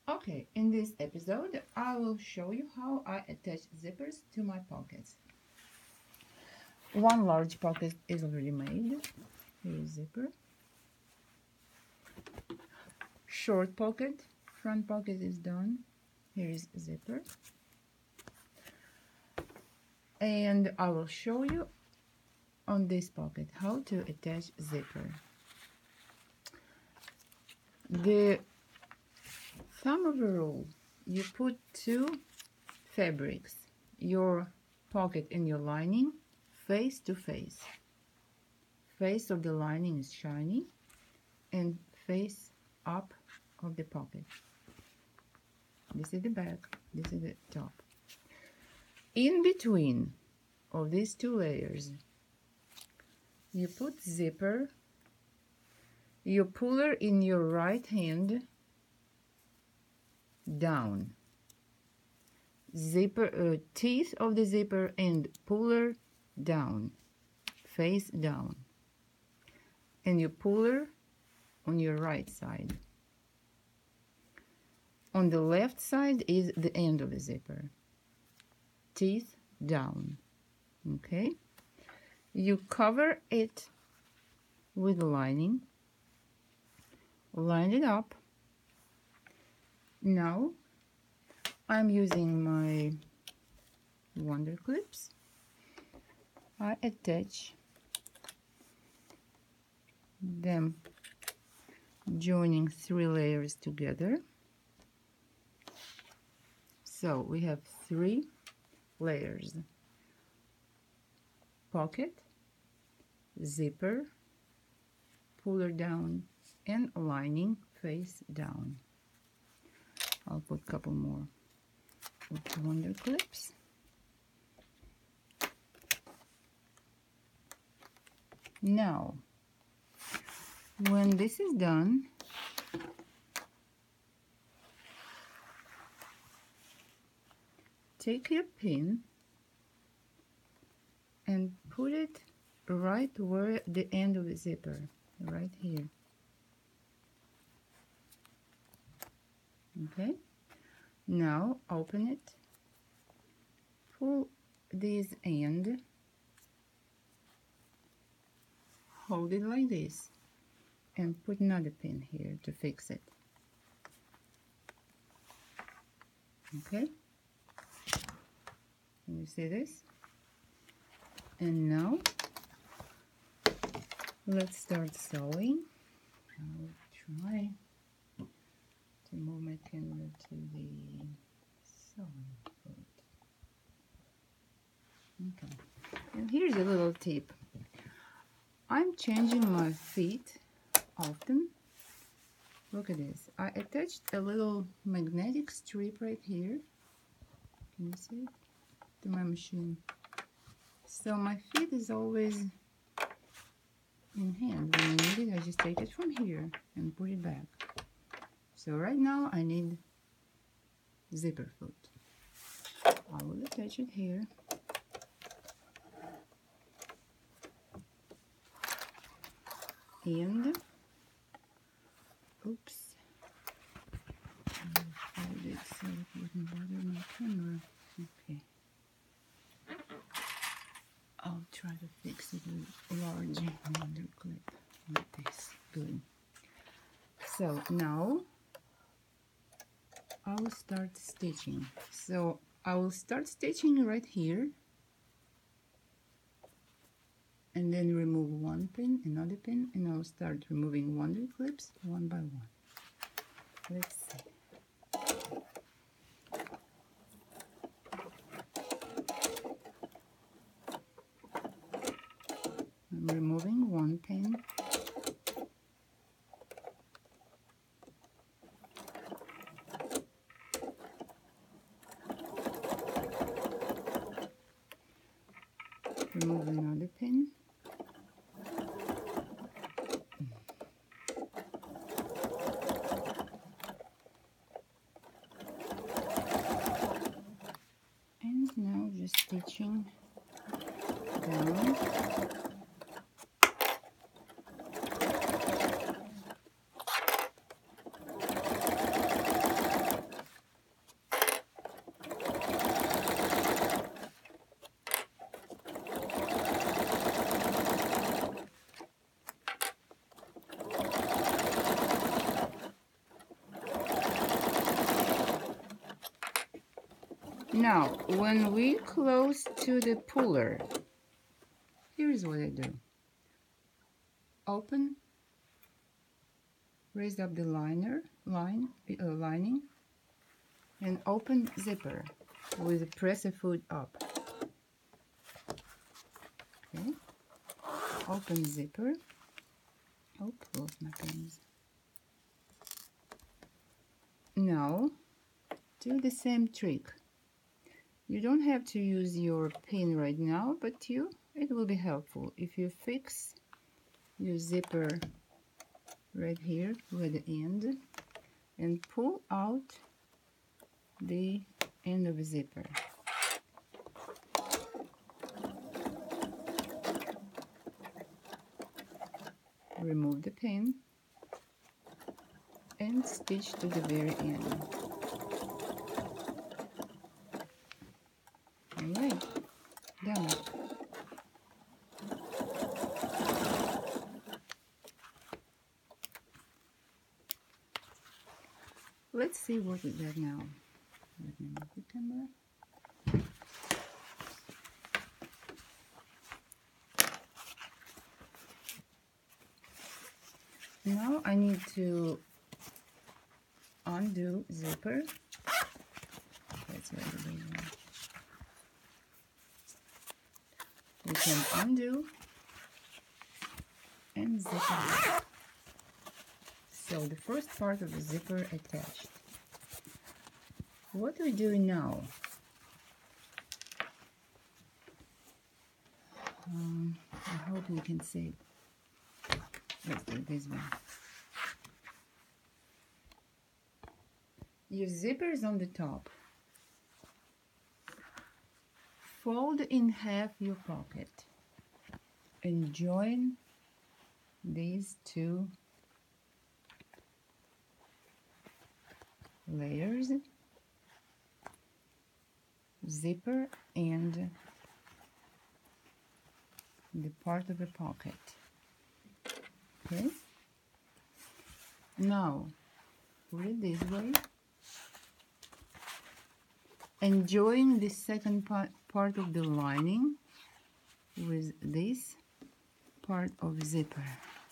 Okay, in this episode, I will show you how I attach zippers to my pockets. One large pocket is already made. Here is zipper. Short pocket, front pocket is done. Here is zipper. And I will show you on this pocket how to attach zipper. The thumb of the rule, you put two fabrics, your pocket and your lining, face to face. Face of the lining is shiny and face up of the pocket. This is the back, this is the top. In between of these two layers, you put zipper, your puller in your right hand down, zipper teeth of the zipper and puller down, face down, and your puller on your right side. On the left side is the end of the zipper, teeth down. Okay, you cover it with lining, line it up. Now I'm using my Wonder Clips. I attach them, joining 3 layers together. So we have 3 layers: pocket, zipper, puller down, and lining face down. I'll put a couple more with Wonder Clips. Now, when this is done, take your pin and put it right where the end of the zipper, right here. Okay, now open it, pull this end, hold it like this, and put another pin here to fix it. Okay, can you see this? And now let's start sewing. I'll try to move my camera to the sewing foot. Okay, and here's a little tip. I'm changing my feet often. Look at this. I attached a little magnetic strip right here. Can you see it? To my machine. So my feet is always in hand. When I need it, I just take it from here and put it back. So right now I need zipper foot. I will attach it here. And oops, I fold it so it wouldn't bother my camera. Okay, I'll try to fix it with a large Wonder Clip like this. Good. So now I will start stitching. So I will start stitching right here, and then remove one pin, another pin, and I'll start removing Wonder Clips one by one. Let's see. I'm removing one pin. Remove another pin. And now just stitching down. Now, when we close to the puller, here's what I do. Open, raise up the lining, and open zipper with press a foot up. Okay, open zipper. Oh, lost my pens. Now, do the same trick. You don't have to use your pin right now, but it will be helpful if you fix your zipper right here with the end and pull out the end of the zipper. Remove the pin and stitch to the very end. Alright, done. Let's see what we got now. Let me move the camera. Now I need to undo zipper. That's where the big one. We can undo and zip it. So the first part of the zipper attached. What we do now? I hope you can see. Let's do this one. Your zipper is on the top. Fold in half your pocket and join these two layers, zipper and the part of the pocket. Okay, now put it this way and join the second part of the lining with this part of zipper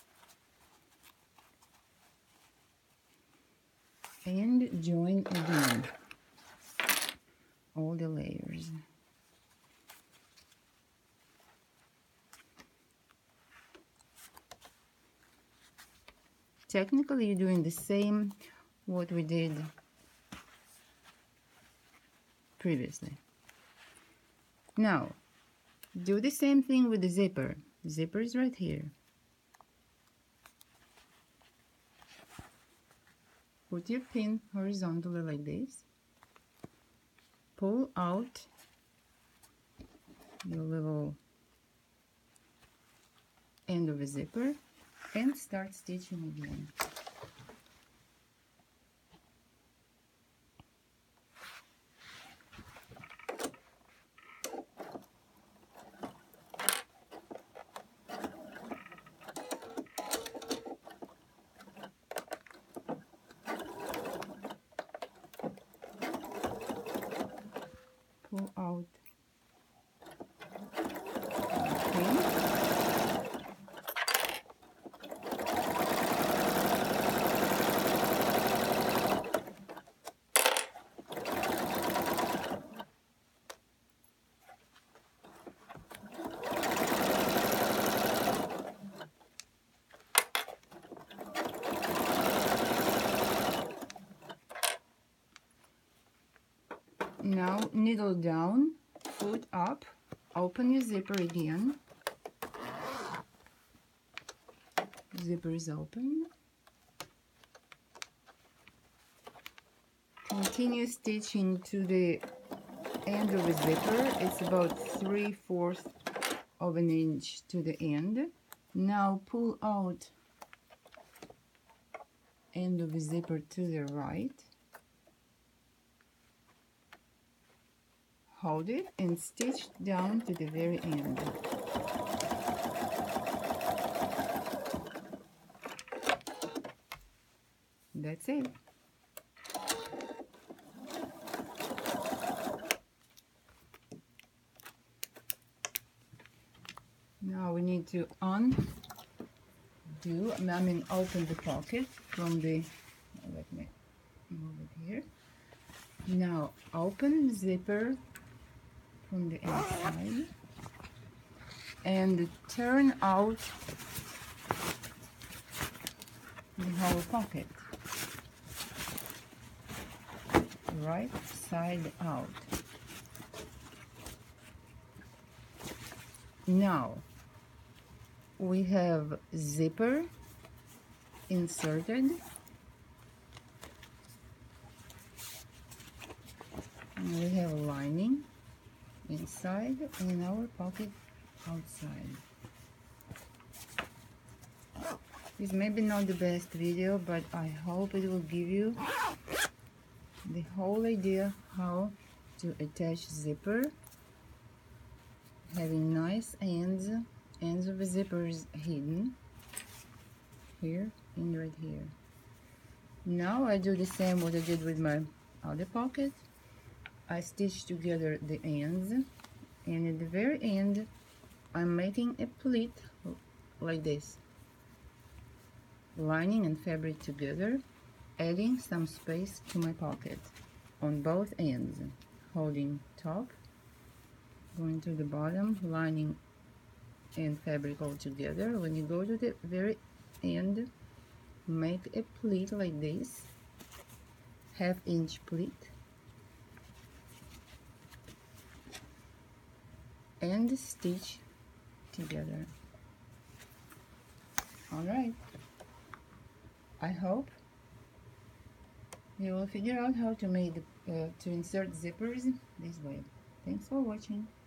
and join again all the layers. Technically, you're doing the same what we did previously. Now, do the same thing with the zipper. The zipper is right here. Put your pin horizontally like this. Pull out your little end of the zipper and start stitching again. Pull out the pin. Now needle down, foot up, open your zipper again. Zipper is open. Continue stitching to the end of the zipper. It's about 3/4 of an inch to the end. Now pull out end of the zipper to the right. Hold it and stitch down to the very end. That's it. need to open the pocket from the, let me move it here. Now open the zipper from the inside and turn out the whole pocket, right side out. Now we have zipper inserted, and we have lining inside and our pocket outside. This may be not the best video, but I hope it will give you the whole idea how to attach zipper, having nice ends of the zippers hidden here and right here. Now I do the same what I did with my other pocket. I stitch together the ends, and at the very end I'm making a pleat like this, lining and fabric together, adding some space to my pocket on both ends, holding top, going to the bottom, lining and fabric all together. When you go to the very end, make a pleat like this, 1/2 inch pleat, and stitch together. All right, I hope you will figure out how to make to insert zippers this way. Thanks for watching.